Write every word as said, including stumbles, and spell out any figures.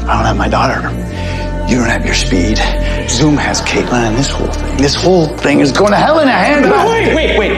I don't have my daughter. You don't have your speed. Zoom has Caitlin, and this whole thing, this whole thing is going to hell in a handbasket. Wait, wait, wait.